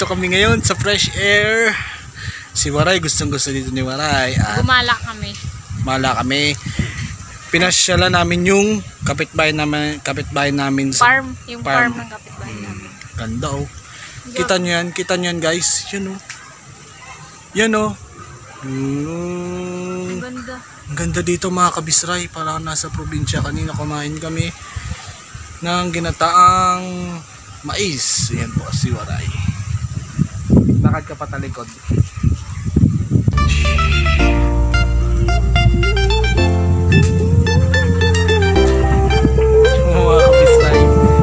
kami ngayon sa fresh air. Si Waray, gustong gusto dito ni Waray. At gumala kami. Mala kami. Pinasyalan namin yung kapitbahay namin sa Farm, yung farm ng kapitbahay namin. Ganda oh. Kita nyo yan guys. Yan oh. Yan oh. Ganda. Ang ganda dito mga kabisray. Parang nasa probinsya. Kanina kumain kami ng ginataang mais. Yan po si Waray. Lakad ka patalikod. Mga kabisray.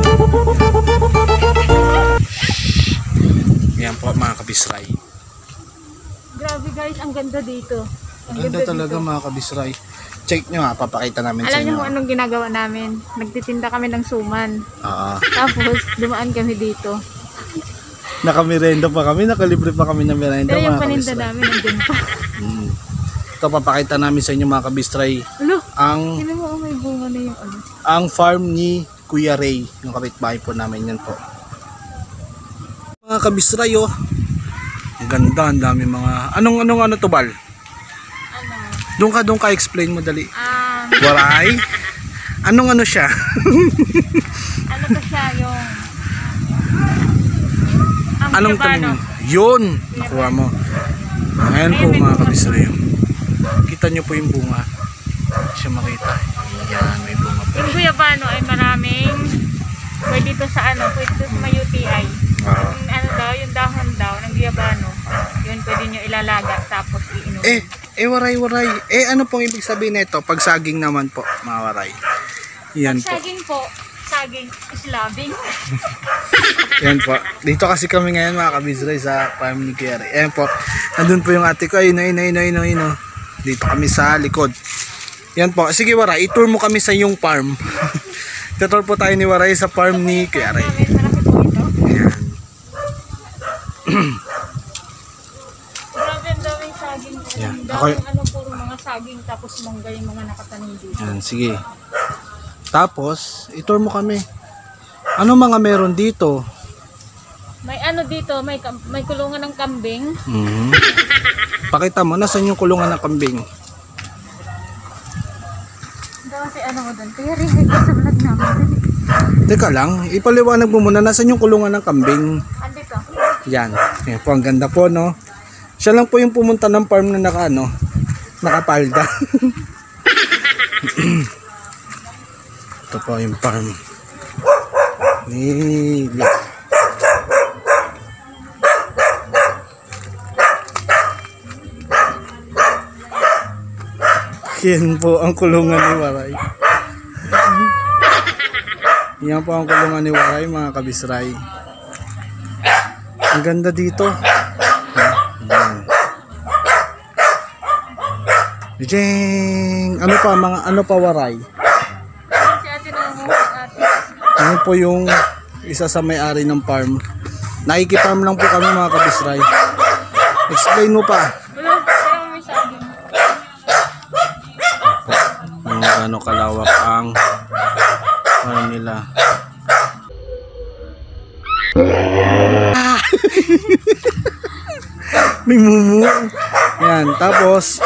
Yan po mga kabisray. Grabe guys, ang ganda dito. Ang ganda talaga dito. Mga kabisray. Check nyo ha, papakita namin sa inyo. Alam nyo kung anong ginagawa namin? Nagtitinda kami ng suman. Tapos dumaan kami dito. Nakamerenda pa kami, nakalibre pa kami ng merenda. Pero yung paninda namin nandun pa. Ito papakita namin sa inyo mga kabistray. Ang may bunga na yung ano. Ang farm ni Kuya Ray, yung kapitbahay po namin yan po. Mga kabistray oh. Ang ganda, ang dami mga anong to bal? Doon ka explain mo dali. Waray? Anong siya? Ano to siya yung anong tanim? Yun, nakuha mo. Ayan po mga kabisray. Kita nyo po yung bunga. Siya makita. Yan, may bunga po. Yung guyabano ay maraming pwede dito sa pwede dito sa may UTI. Yung dahon daw ng guyabano. Yun pwede nyo ilalaga tapos iinom. Waray. Ano pong ibig sabihin nito? Pag saging naman po, mga waray. Yan po. Saging po, saging is loving. Yan po. Dito kasi kami ngayon mga kabisray sa farm ni Kuya Ray. Ayan po. Nandun po yung ate ko. Ayun. Dito kami sa likod. Yan po. Sige Waray, i-tour mo kami sa yung farm. Tutor po tayo ni Waray sa farm ni Kuya Ray. Ayan. Grabe ang daming saging. Yan. Puro mga saging tapos mangga yung mga nakatanim dito. Yan, sige. Tapos, i-tour mo kami. Ano mga meron dito? May dito, may kulungan ng kambing. Pakita mo, nasan yung kulungan ng kambing? Kasi mo doon? Kaya rin sa vlog namin. Teka lang, ipaliwanag mo muna, nasan yung kulungan ng kambing? Andito. Yan. Yan po, ang ganda po, no? Siya lang po yung pumunta ng farm na nakapalda. Ito po yung farm. Nila. Yan po ang kulungan ni Waray. Yan po ang kulungan ni Waray mga kabisray. Ang ganda dito. Jeng! Ano pa Waray? Si ate Ano po yung isa sa may-ari ng farm? Nakikifarm lang po kami mga kabisray. Explain mo pa. May saging. Ano kalawak ang farm nila. May mumu. Yan, tapos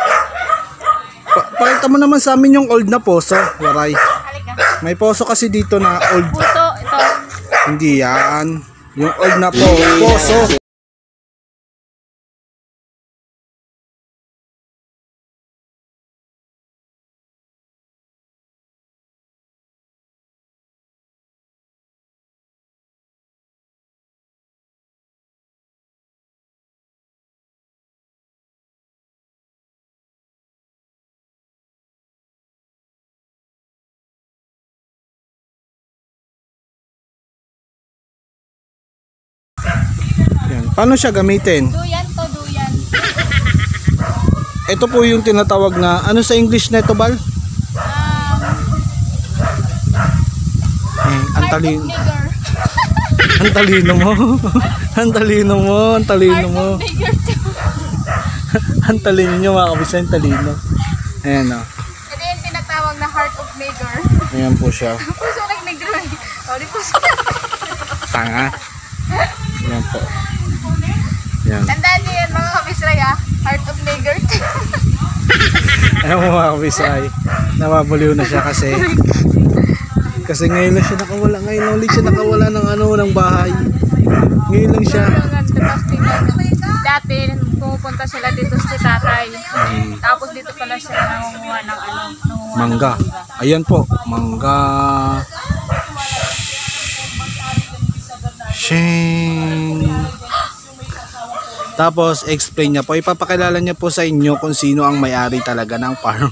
pakita mo naman sa amin yung old na poso, Waray. May poso kasi dito na old. Puto, ito. Hindi yan. Yung old na poso. Yan. Paano siya gamitin? Duyan. Ito po yung tinatawag na, ano sa English na ito, Bal? Ang talino. Ang talino mo. Ang talino mo. Ang talino nyo mga kabisa, ang talino. Ayan o. Ito yung tinatawag na heart of nigger. Ayan po siya. Puso like nigger. Sorry, puso. Tanga. Ayan po. Yan. Tandaan niyo yan mga kabisray ha. Heart of Nigger. Alam mo mga kabisay, nababuliw na siya kasi ngayon lang siya nakawala. Ngayon ulit siya nakawala ng bahay. Ngayon lang siya. Dati, pumupunta sila dito si tatay. Tapos dito pala sila nangunguha ng Mangga. Ayan po, mangga. Shing. Tapos explain niya po, ipapakilala niya po sa inyo kung sino ang may-ari talaga ng farm.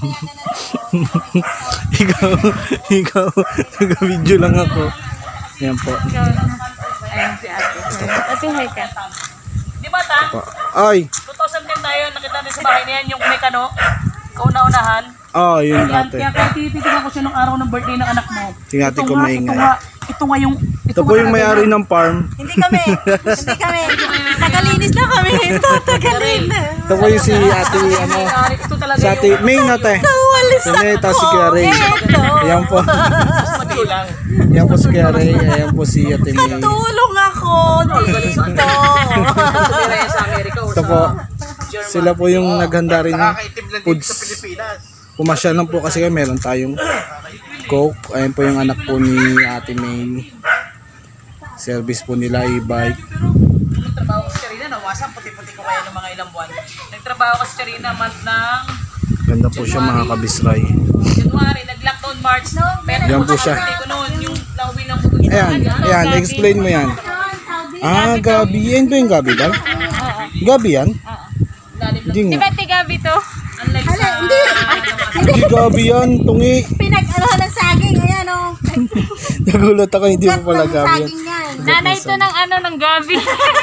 ikaw, nag-video lang ako. Yan po. Ayan si ate. Ate, hi ka. Di ba ta? Ay. 2010 tayo, nakita natin sa bahay niyan yung may kano, kauna-unahan. Oh, yun Yan, ate. kaya tititignan ko siya nung araw ng birthday ng anak mo. Sige ate, kumaingay. Ito nga yung... Ito po yung may-ari ng farm. Hindi kami. Tagalinis na kami. Ito, tagalin. Ito po yung si ate, Ito talaga si ate May na te. Si May, tapos si Kuya Ray. Ayan po. lang. Ayan po si Kuya Ray. Ayan po si ate May. Tulong ako dito. Sa Amerika o Ito po. Sila po yung naghanda rin ng foods. Pumasya lang po kasi meron tayong Coke. Ayan po yung anak po ni ate May. Service po nila e-bike. Nagtrabaho ko si Charina, nawasan puti-puti ko kaya ng mga ilang buwan. Nagtrabaho ko si Charina month ng Ganda po siya mga kabisray. January, nag-lockdown March. Pero Yan po siya. ko noon, yung lauwi ng Ayan, explain mo yan. Ah, gabi. Yan ba yung gabi ba? Gabi yan? Hindi Di nga. ba tigabi to? unlike sa... Hindi gabi yan, tungi. Pinag-arohan ng saging. Ayan o. Nagulat ako, hindi mo pala gabi yan. Saging yan. Nanay to ng gabi.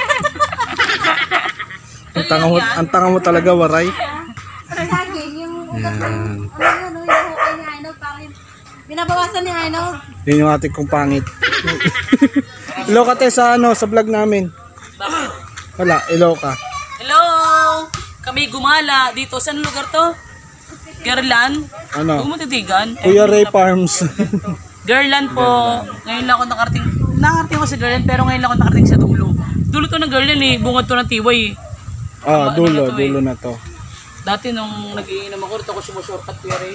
Ang tanga mo talaga, waray. Saging. Yung ugat ng... Yan. Ano yung hukay ni Aino. Parang binabawasan ni Aino. Yun yung ating kong pangit. Hello ka te sa sa vlog namin. Wala, hello ka. Hello! Kami gumala dito. Saan lugar to? Gerland? Ano? Gumutitigan? Kuya Ray Farms. Gerland po. Ngayon lang ako nakarating. Nakarating ako sa Gerland pero ngayon lang ako nakarating sa dulo. Dulo to ng Gerland eh. Bungad to ng Tiway eh. Ah, dulo na to. Dati nung nag-iinom ako, dito ako sumushortcut Kuya Ray.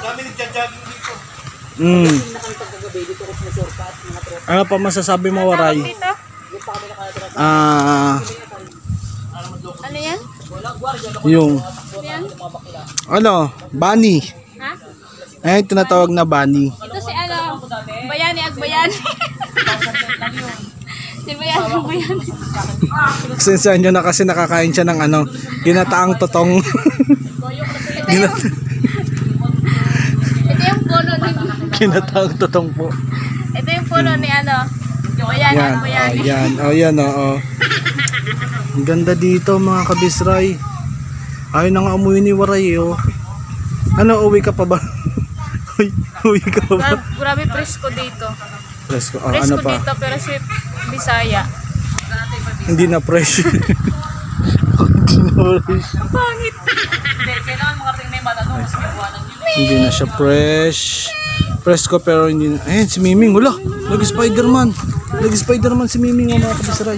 Ano pa masasabi mo, waray? Dito? Ano yan? Yung Yan? Bunny. Ha? Ay, tinatawag na Bunny. Ito si Bayani Agbayani. Si Bayani Agbayani. Sensya nyo na kasi nakakain siya ng ginataang totong. Ito yung puno ni Ginataang totong po. Ito yung puno ni Bayani Yan, Agbayani. yan. Yan, oo. Ang ganda dito mga kabisray. Ayaw na nga umuwi ni Waray, oh. Ano, uwi ka pa ba? Uwi ka pa ba? Grabe presko dito. Presko, Presko ano pa? dito pero si Bisaya. Hindi na fresh. Hindi na fresh. Pangit. Hindi, kailangan makarating na yung matanong kasi may buwanan yun. Hindi na siya fresh. Presko pero hindi na. Ayan, si Miming. Wala, nag-Spiderman. Nag-Spiderman si Miming, mga kabisray.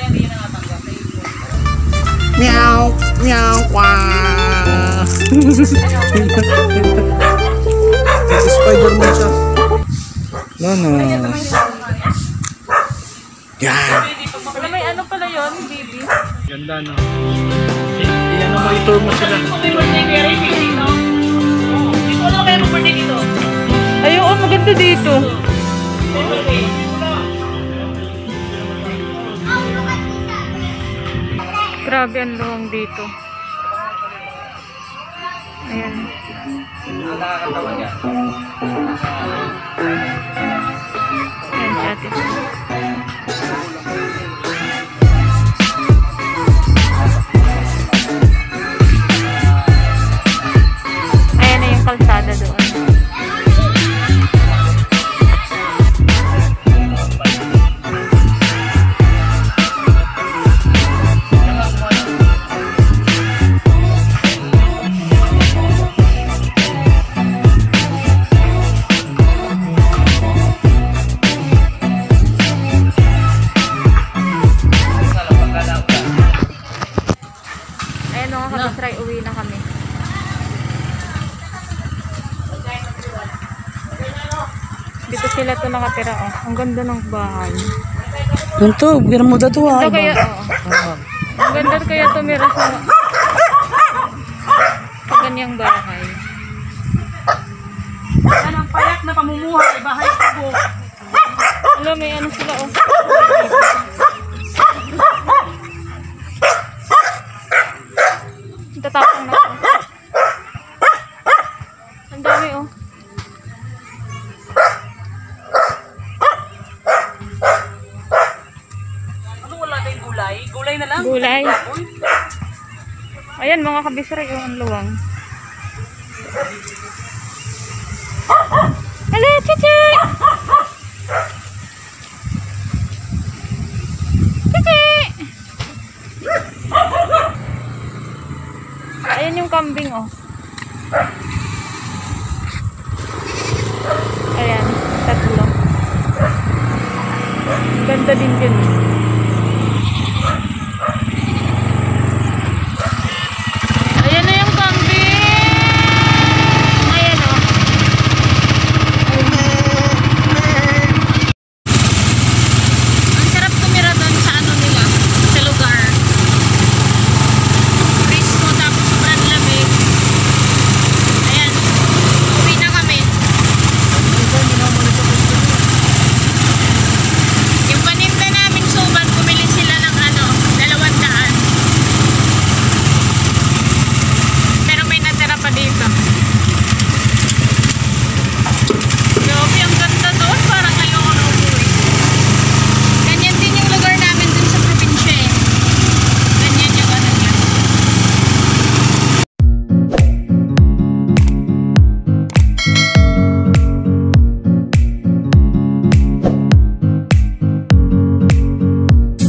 Meow, meow, wah. Spider-Man siya. No. Yan. Wala may ano pala yun, baby. Ganda, no? Iyan mo, i-tour mo sila. May birthday Kuya Ray, no? Hindi ko alam kaya mag-birthday dito. Ay, oo, maganda dito. May birthday. Grabe ang luwang dito. Ayan. Ayan si ate. Ayan na yung kalsada doon. uwi na kami. Dito sila to nakatira, oh. Ang ganda ng bahay. Ito, bigyan mo dato Ito kaya, oh. Ang ganda kaya tumira sa ganyang bahay. Yan ang payak na pamumuhay, bahay kubo. Alam, may ano sila, oh. Tatapang na to. Ang dami, oh. Ano wala tayong gulay? Gulay na lang? Gulay. Ayan, mga kabisray, oh, ang luwang. Hello, Chichi! Chichi! Ayan yung kambing, oh. Ayan, tatlo. Ganda din yun.